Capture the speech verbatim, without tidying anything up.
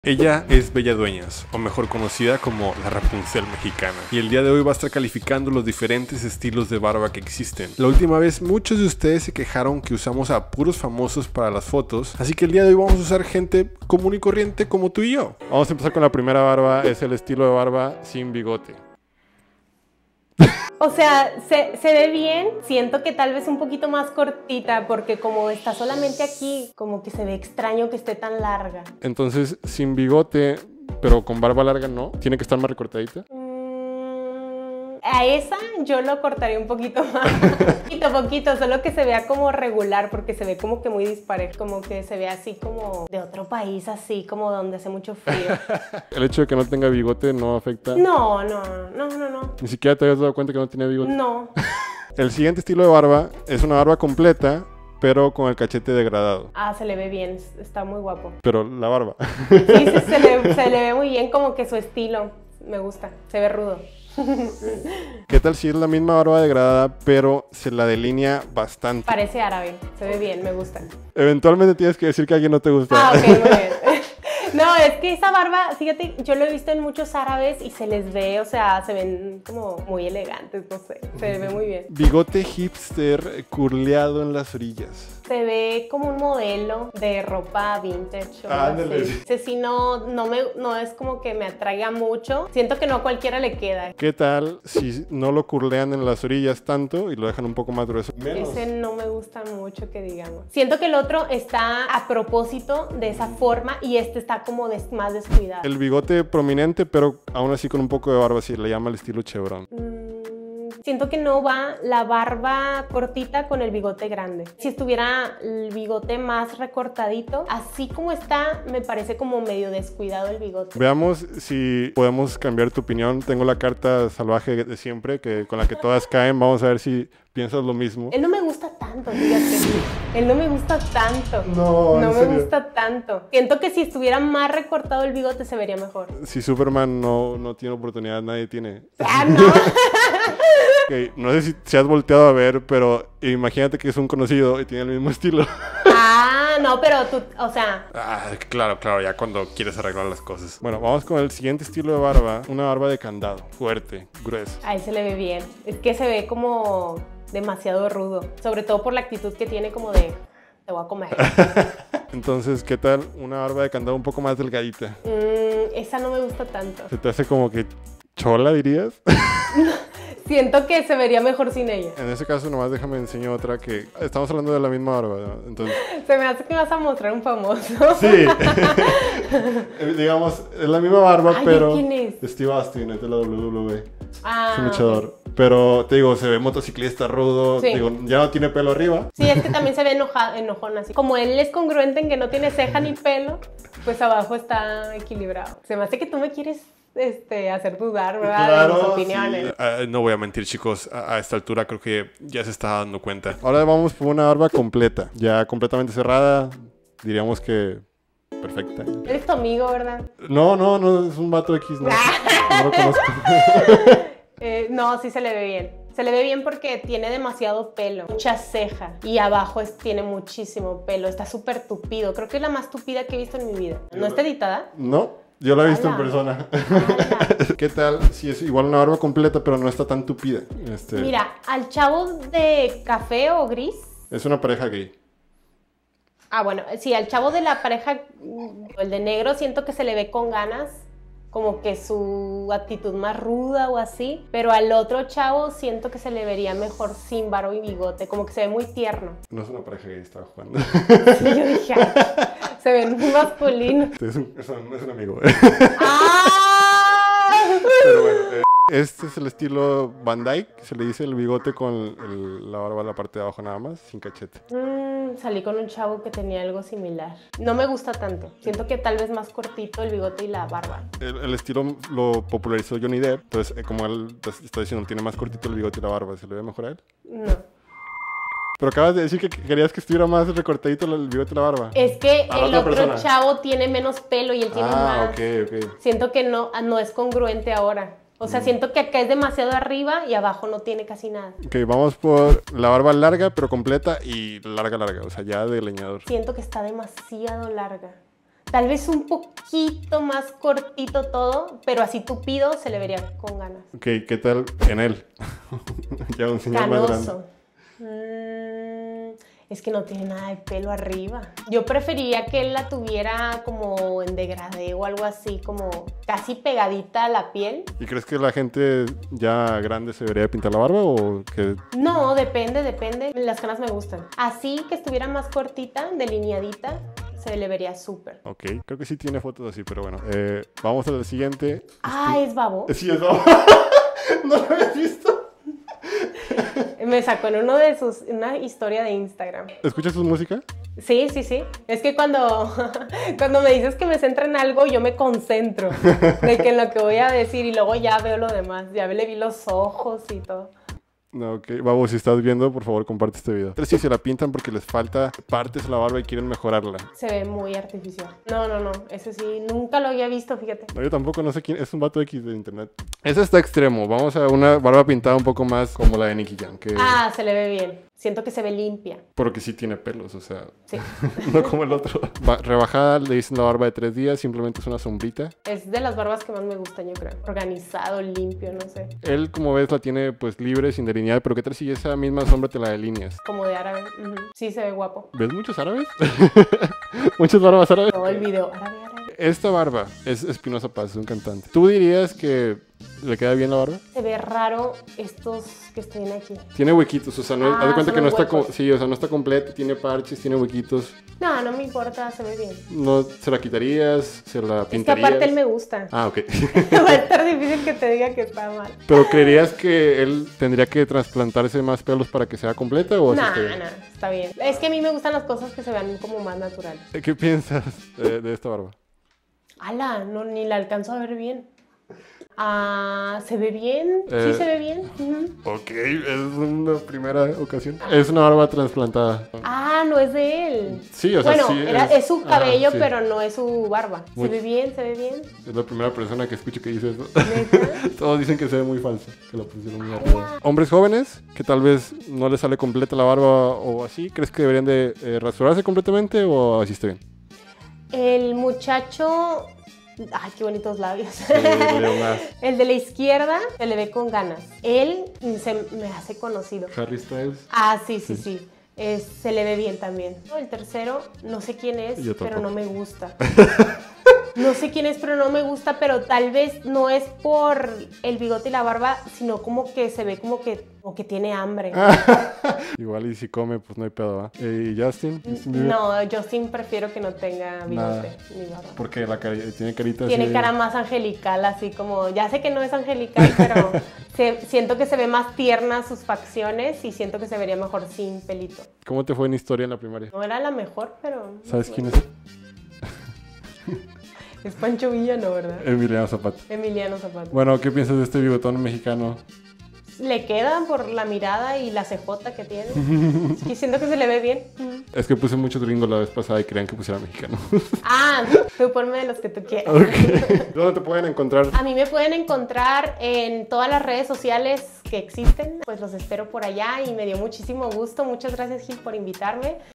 Ella es Bella Dueñas, o mejor conocida como la Rapunzel mexicana, y el día de hoy va a estar calificando los diferentes estilos de barba que existen. La última vez muchos de ustedes se quejaron que usamos a puros famosos para las fotos, así que el día de hoy vamos a usar gente común y corriente como tú y yo. Vamos a empezar con la primera barba, es el estilo de barba sin bigote. O sea, se, se ve bien, siento que tal vez un poquito más cortita porque como está solamente aquí, como que se ve extraño que esté tan larga. Entonces, sin bigote, pero con barba larga no, tiene que estar más recortadita. Mm, a esa yo lo cortaría un poquito más, poquito poquito, solo que se vea como regular porque se ve como que muy disparejo, como que se ve así como de otro país, así como donde hace mucho frío. El hecho de que no tenga bigote no afecta. No, no, no, no, no. Ni siquiera te habías dado cuenta que no tiene bigote. No. El siguiente estilo de barba es una barba completa, pero con el cachete degradado. Ah, se le ve bien, está muy guapo. Pero la barba. Sí, sí, se le, se le ve muy bien, como que su estilo, me gusta, se ve rudo. ¿Qué tal si es la misma barba degradada, pero se la delinea bastante? Parece árabe, se ve bien, me gusta. Eventualmente tienes que decir que a alguien no te gusta. Ah, ok, muy bien. No, es que esa barba, fíjate, yo lo he visto en muchos árabes y se les ve, o sea, se ven como muy elegantes, no sé, se ve muy bien. Bigote hipster curleado en las orillas. Se ve como un modelo de ropa vintage. O Ándale. así. Ese sí no, no, me, no es como que me atraiga mucho. Siento que no a cualquiera le queda. ¿Qué tal si no lo curlean en las orillas tanto y lo dejan un poco más grueso? Menos. Ese no me gusta mucho, que digamos. Siento que el otro está a propósito de esa forma y este está como des, más descuidado. El bigote prominente, pero aún así con un poco de barba, así le llama el estilo chevron. Mm. Siento que no va la barba cortita con el bigote grande. Si estuviera el bigote más recortadito, así como está, me parece como medio descuidado el bigote. Veamos si podemos cambiar tu opinión. Tengo la carta salvaje de siempre, que con la que todas caen. Vamos a ver si piensas lo mismo. Él no me gusta tanto, fíjate. Él no me gusta tanto. No, No ¿en me serio? gusta tanto. Siento que si estuviera más recortado el bigote se vería mejor. Si Superman no, no tiene oportunidad, nadie tiene. Ah, no. Okay, no sé si, si has volteado a ver, pero imagínate que es un conocido y tiene el mismo estilo. Ah, no, pero tú, o sea... Ah, claro, claro, ya cuando quieres arreglar las cosas. Bueno, vamos con el siguiente estilo de barba. Una barba de candado, fuerte, gruesa. A él se le ve bien. Es que se ve como demasiado rudo. Sobre todo por la actitud que tiene como de... Te voy a comer. Entonces, ¿qué tal una barba de candado un poco más delgadita? Mm, esa no me gusta tanto. ¿Se te hace como que chola, dirías? Siento que se vería mejor sin ella. En ese caso, nomás déjame enseñar otra que... Estamos hablando de la misma barba, ¿no? Entonces... Se me hace que me vas a mostrar un famoso. Sí. Digamos, es la misma barba, Ay, pero... ¿quién es? Steve Austin, es de la W W E. Ah, Es un luchador. Pero, te digo, se ve motociclista rudo. Sí. Digo, ya no tiene pelo arriba. sí, es que también se ve enoja, enojón así. Como él es congruente en que no tiene ceja ni pelo, pues abajo está equilibrado. Se me hace que tú me quieres este, hacer dudar, ¿verdad? De mis opiniones. Sí. Uh, no voy a mentir, chicos. A, a esta altura creo que ya se está dando cuenta. Ahora vamos por una barba completa. Ya completamente cerrada. Diríamos que... perfecta. Eres tu amigo, ¿verdad? No, no, no. Es un vato X. No, no lo conozco. Eh, no, sí se le ve bien. Se le ve bien porque tiene demasiado pelo, mucha ceja y abajo es, tiene muchísimo pelo. Está súper tupido. Creo que es la más tupida que he visto en mi vida. ¿No está editada? No, yo la he visto Ala. en persona. Ala. ¿Qué tal si es igual una barba completa, pero no está tan tupida? Este, Mira, al chavo de café o gris. Es una pareja gay. Ah, bueno, sí, al chavo de la pareja, el de negro, siento que se le ve con ganas. Como que su actitud más ruda o así. Pero al otro chavo siento que se le vería mejor sin barba y bigote. Como que se ve muy tierno. No es una pareja gay, estaba jugando. Sí, yo dije, ay, se ven muy masculinos. Es un, es un, es un amigo. ¡Ah! Pero bueno, eh, este es el estilo Van Dyke. Se le dice el bigote con el, la barba en la parte de abajo nada más, sin cachete. Mm, salí con un chavo que tenía algo similar. No me gusta tanto. Siento que tal vez más cortito el bigote y la barba. El, el estilo lo popularizó Johnny Depp. Entonces, eh, como él está diciendo, tiene más cortito el bigote y la barba. ¿Se le ve mejor a él? No. Pero acabas de decir que querías que estuviera más recortadito el bigote y la barba. Es que A la el otra otro persona. chavo tiene menos pelo y él tiene Ah, más. ok, ok. Siento que no, no es congruente ahora. O sea, siento que acá es demasiado arriba y abajo no tiene casi nada. Ok, vamos por la barba larga, pero completa y larga, larga. O sea, ya de leñador. Siento que está demasiado larga. Tal vez un poquito más cortito todo, pero así tupido se le vería con ganas. Ok, ¿qué tal en él? Ya un señor más grande. Canoso. Mm, es que no tiene nada de pelo arriba. Yo preferiría que él la tuviera como en degradé o algo así, como casi pegadita a la piel. ¿Y crees que la gente ya grande se debería pintar la barba o que...? No, depende, depende. Las canas me gustan. Así que estuviera más cortita, delineadita, se le vería súper. Ok, creo que sí tiene fotos así, pero bueno. Eh, vamos al siguiente. Ah, ¿es babo? Sí, es babo. ¿No lo habías visto? Me sacó en uno de sus, una historia de Instagram. ¿Escuchas su música? Sí, sí, sí. Es que cuando, cuando me dices que me centro en algo, yo me concentro de que en lo que voy a decir y luego ya veo lo demás. Ya le vi los ojos y todo. No, ok. Babo, si estás viendo, por favor, comparte este video. Pero si se la pintan porque les falta partes a la barba y quieren mejorarla. Se ve muy artificial. No, no, no. Ese sí, nunca lo había visto, fíjate. No, yo tampoco, no sé quién. Es un vato X de internet. Ese está extremo. Vamos a una barba pintada un poco más como la de Nicky Jam. Que... Ah, se le ve bien. Siento que se ve limpia. Porque sí tiene pelos, o sea... Sí. No como el otro. Va, rebajada, le dicen la barba de tres días, simplemente es una sombrita. Es de las barbas que más me gustan, yo creo. Organizado, limpio, no sé. Él, como ves, la tiene pues libre, sin delinear, pero ¿qué tal si esa misma sombra te la delineas? Como de árabe. Uh-huh. Sí, se ve guapo. ¿Ves muchos árabes? ¿Muchas barbas árabes? Todo el video, árabe, árabe. Esta barba es Espinosa Paz, es un cantante. ¿Tú dirías que le queda bien la barba? Se ve raro estos que estén aquí. Tiene huequitos, o sea, no, Ah, haz de cuenta son que no los está, huecos. co- sí, o sea, no está completo, tiene parches, tiene huequitos. No, no me importa, se ve bien. No, ¿se la quitarías? ¿Se la Es que pintarías? aparte él me gusta. Ah, ok. Va a estar difícil que te diga que está mal. ¿Pero creerías que él tendría que trasplantarse más pelos para que sea completa o así No, está bien? no, está bien. Es que a mí me gustan las cosas que se vean como más naturales. ¿Qué piensas de, de esta barba? Ala, no, ni la alcanzo a ver bien. Ah, ¿se ve bien? Eh, Sí, se ve bien. Ujú. Ok, es una primera ocasión. Es una barba trasplantada. Ah, no es de él. Sí, o sea, bueno, sí. era- es, su ah, cabello, sí. pero no es su barba. Muy- Se ve bien, se ve bien. Es la primera persona que escucho que dice eso. ¿Neta? Todos dicen que se ve muy falso, que lo pusieron muy arriba. Hombres jóvenes, que tal vez no les sale completa la barba o así, ¿crees que deberían de eh, rasurarse completamente o así está bien? El muchacho... Ay, qué bonitos labios. Sí, Leo más. El de la izquierda se le ve con ganas. Él se me hace conocido. Harry Styles. Ah, sí, sí, sí. Es- se le ve bien también. El tercero, no sé quién es, Yo pero tampoco. no me gusta. No sé quién es, pero no me gusta, pero tal vez no es por el bigote y la barba, sino como que se ve como que, como que tiene hambre. Igual y si come, pues no hay pedo, ¿va? Eh, ¿Y Justin? Justin Bieber. No, Justin prefiero que no tenga bigote Nada. ni barba. Porque la cari- tiene carita así Tiene de- cara más angelical, así como, ya sé que no es angelical, pero se- siento que se ve más tierna sus facciones y siento que se vería mejor sin pelito. ¿Cómo te fue en historia en la primaria? No era la mejor, pero... ¿Sabes quién es? Es Pancho Villa, ¿no, verdad? Emiliano Zapata. Emiliano Zapata. Bueno, ¿qué piensas de este bigotón mexicano? Le quedan por la mirada y la cejota que tiene. Y siento que se le ve bien. Es que puse muchos gringos la vez pasada y querían que pusiera mexicano. Ah, tú ponme de los que tú quieras. Ok. ¿Dónde te pueden encontrar? A mí me pueden encontrar en todas las redes sociales que existen. Pues los espero por allá y me dio muchísimo gusto. Muchas gracias, Gil, por invitarme.